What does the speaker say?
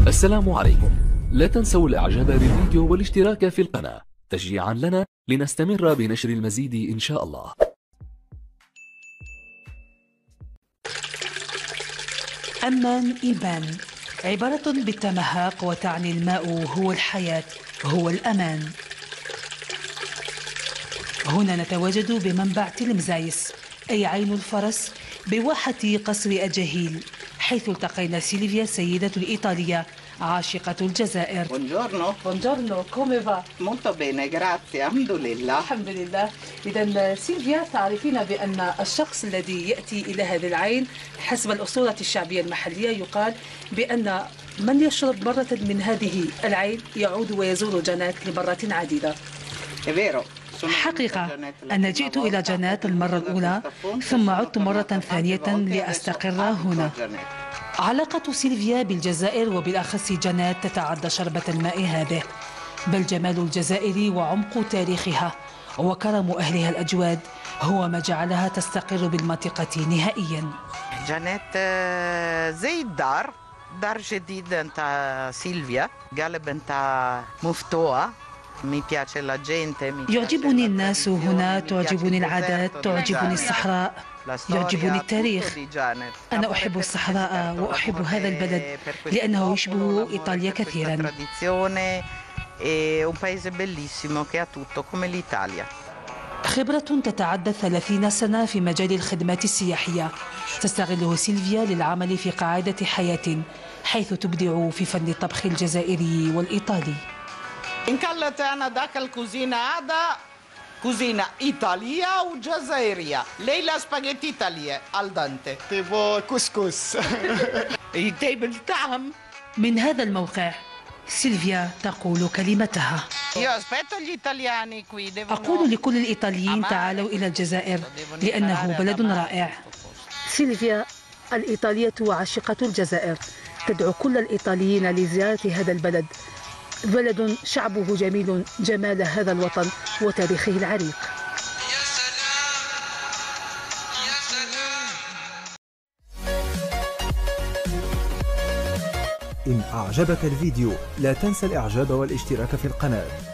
السلام عليكم. لا تنسوا الاعجاب بالفيديو والاشتراك في القناة تشجيعا لنا لنستمر بنشر المزيد إن شاء الله. أمان إيمان عبارة بالتمهاق وتعني الماء هو الحياة، هو الأمان. هنا نتواجد بمنبع تلمزايس أي عين الفرس بواحة قصر أجاهيل، حيث التقينا سيلفيا سيدة الإيطالية عاشقة الجزائر. Buongiorno. Buongiorno, come va? Molto bene, grazie. الحمد لله. الحمد لله. إذا سيلفيا، تعرفين بأن الشخص الذي يأتي إلى هذه العين حسب الأسطورة الشعبية المحلية يقال بأن من يشرب مرة من هذه العين يعود ويزور جنات لمرات عديدة. È vero. حقيقة أنا جئت إلى جنات المرة الأولى ثم عدت مرة ثانية لأستقر هنا. علاقة سيلفيا بالجزائر وبالأخص جنات تتعدى شربة الماء هذه، بل جمال الجزائر وعمق تاريخها وكرم أهلها الأجواد هو ما جعلها تستقر بالمنطقة نهائيا. جنات زي الدار، دار جديد نتاع سيلفيا، قالب نتاع مفتوحة. يعجبني الناس هنا، تعجبني العادات، تعجبني الصحراء، يعجبني التاريخ. أنا أحب الصحراء وأحب هذا البلد لأنه يشبه إيطاليا كثيرا. خبرة تتعدى 30 سنة في مجال الخدمات السياحية تستغله سيلفيا للعمل في قاعدة حياة، حيث تبدع في فن الطبخ الجزائري والإيطالي. إن كانت أنا ذاك الكوزينة هذا كوزينة إيطالية وجزائرية. ليلى سباغيتي إيطالية الدانتي تيبو كوسكوس يتيب الطعم. من هذا الموقع سيلفيا تقول كلمتها. أقول لكل الإيطاليين تعالوا إلى الجزائر لأنه بلد رائع. سيلفيا الإيطالية عاشقة الجزائر تدعو كل الإيطاليين لزيارة هذا البلد، بلد شعبه جميل، جمال هذا الوطن وتاريخه العريق. إن أعجبك الفيديو لا تنسى الإعجاب والاشتراك في القناة.